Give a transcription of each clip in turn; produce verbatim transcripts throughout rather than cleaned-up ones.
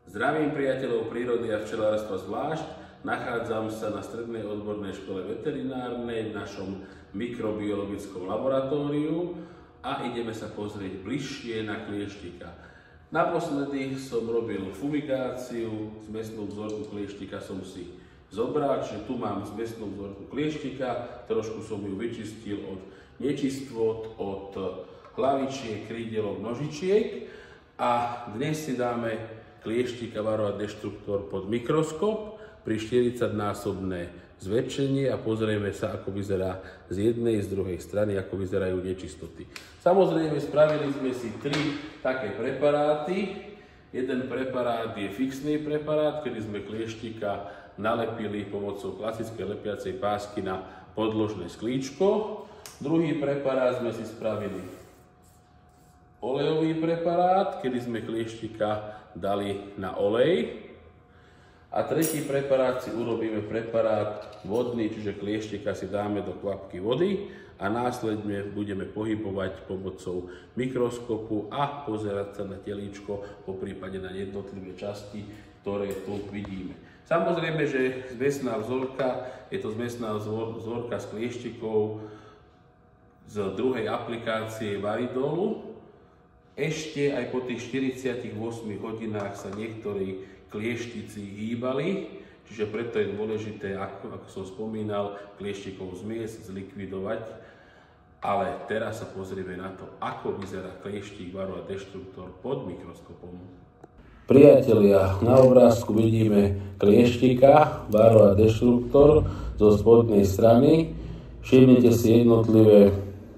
Zdravím priateľov prírody a včelárstva zvlášť. Nachádzam sa na Strednej odbornej škole veterinárnej v našom mikrobiologickom laboratóriu a ideme sa pozrieť bližšie na klieštika. Naposledy som robil fumigáciu, z mäsnú vzorku klieštika som si zobral, čiže tu mám zmesnú vzorku klieštika, trošku som ju vyčistil od nečistôt, od hlavičiek, krídelok, nožičiek a dnes si dáme klieštika Varroa Destructor pod mikroskop pri štyridsaťnásobné zväčšenie a pozrieme sa, ako vyzerá z jednej, z druhej strany, ako vyzerajú nečistoty. Samozrejme, spravili sme si tri také preparáty. Jeden preparát je fixný preparát, kedy sme klieštika nalepili pomocou klasickej lepiacej pásky na podložné sklíčko. Druhý preparát sme si spravili olejový preparát, kedy sme klieštika dali na olej. A tretí preparát si urobíme preparát vodný, čiže klieštika si dáme do kvapky vody a následne budeme pohybovať pomocou mikroskopu a pozerať sa na telíčko, poprípade na jednotlivé časti, ktoré tu vidíme. Samozrejme, že zmesná vzorka, je to zmesná vzorka s klieštikov z druhej aplikácie Varidolu. Ešte aj po tých štyridsiatich ôsmich hodinách sa niektorí klieštici hýbali, čiže preto je dôležité, ako, ako som spomínal, klieštikov zmiesť, zlikvidovať. Ale teraz sa pozrieme na to, ako vyzerá klieštik Varroa Destructor pod mikroskopom. Priatelia, na obrázku vidíme klieštika Varroa Destructor zo spodnej strany. Všimnite si jednotlivé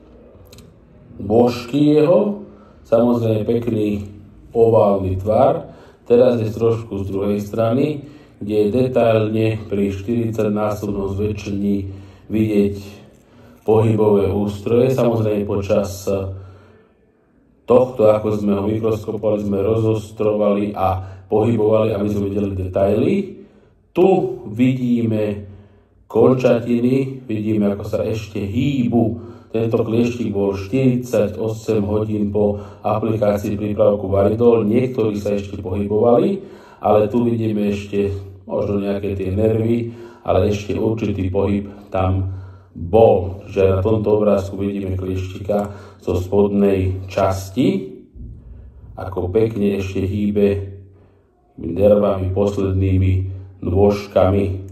božky jeho. Samozrejme pekný oválny tvar. Teraz je trošku z druhej strany, kde je detailne pri štyridsaťnásobnom zväčšení vidieť pohybové ústroje. Samozrejme počas tohto, ako sme ho mikroskopovali, sme rozostrovali a pohybovali, aby sme videli detaily. Tu vidíme končatiny, vidíme, ako sa ešte hýbu. Tento klieštik bol štyridsaťosem hodín po aplikácii prípravku Varidol. Niektorí sa ešte pohybovali, ale tu vidíme ešte možno nejaké tie nervy, ale ešte určitý pohyb tam bol. Že na tomto obrázku vidíme klieštika zo spodnej časti, ako pekne ešte hýbe nervami, poslednými nôžkami.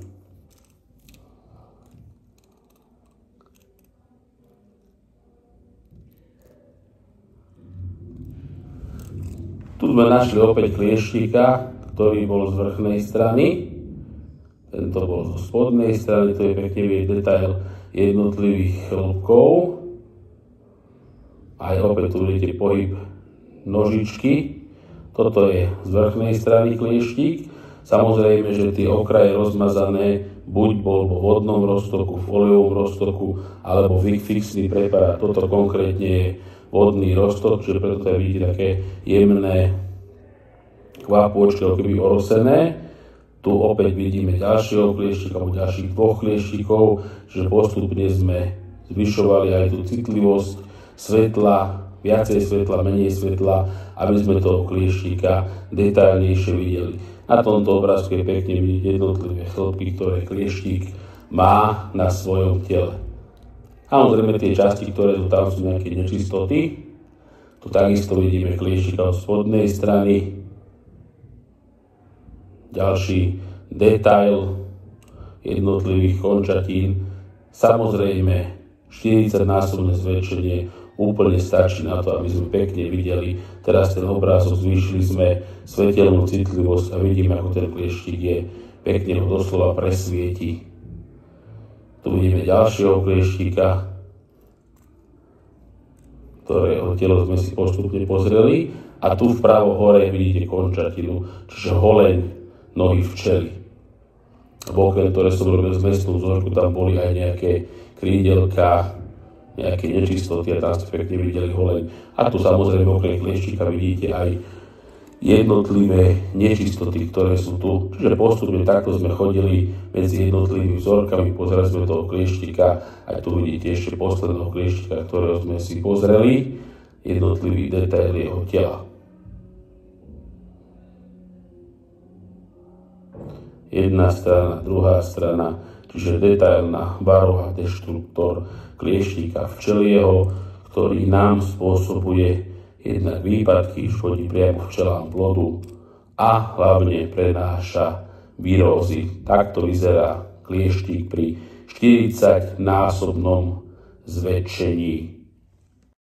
Tu sme našli opäť klieštika, ktorý bol z vrchnej strany. Tento bol zo spodnej strany, to je pekne vidieť detail jednotlivých chlpkov. Aj opäť tu vidíte pohyb nožičky. Toto je z vrchnej strany klieštik. Samozrejme, že tie okraje rozmazané buď bol vo vodnom roztoku, v olejovom roztoku, alebo fixný preparát. Toto konkrétne je vodný roztok, čiže preto to vidíte také jemné kvapôčky, ako keby orosené. Tu opäť vidíme ďalšieho klieštika, alebo ďalších dvoch klieštikov, čiže postupne sme zvyšovali aj tú citlivosť svetla, viacej svetla, menej svetla, aby sme toho klieštika detailnejšie videli. Na tomto obrázku je pekne vidieť jednotlivé chlpky, ktoré klieštik má na svojom tele. Samozrejme tie časti, ktoré sú tam, sú nejaké nečistoty. Tu takisto vidíme klieštika od spodnej strany. Ďalší detail jednotlivých končatín. Samozrejme štyridsaťnásobné zväčšenie úplne stačí na to, aby sme pekne videli. Teraz ten obrázok zvýšili sme svetelnú citlivosť a vidíme, ako ten klieštik je. Pekne ho doslova presvieti. Tu vidíme ďalšieho klieštika, ktorého telo sme si postupne pozreli. A tu vpravo hore vidíte končatinu, čiže holeň nohy včely. Okrem ktoré som robil zmesnú vzorku, tam boli aj nejaké krídelka, nejaké nečistoty a tam ste pekne videli holeň. A tu samozrejme okrem klieštika vidíte aj jednotlivé nečistoty, ktoré sú tu. Čiže postupne takto sme chodili medzi jednotlivými vzorkami, pozerali sme toho klieštika, aj tu vidíte ešte posledného klieštika, ktorého sme si pozreli, jednotlivý detail jeho tela. jedna strana, druhá strana, čiže detailná barva deštruktor klieštika včelieho, ktorý nám spôsobuje jednak výpadky, škodí priamo včelám plodu a hlavne prenáša virózy. Takto vyzerá klieštik pri štyridsaťnásobnom zväčšení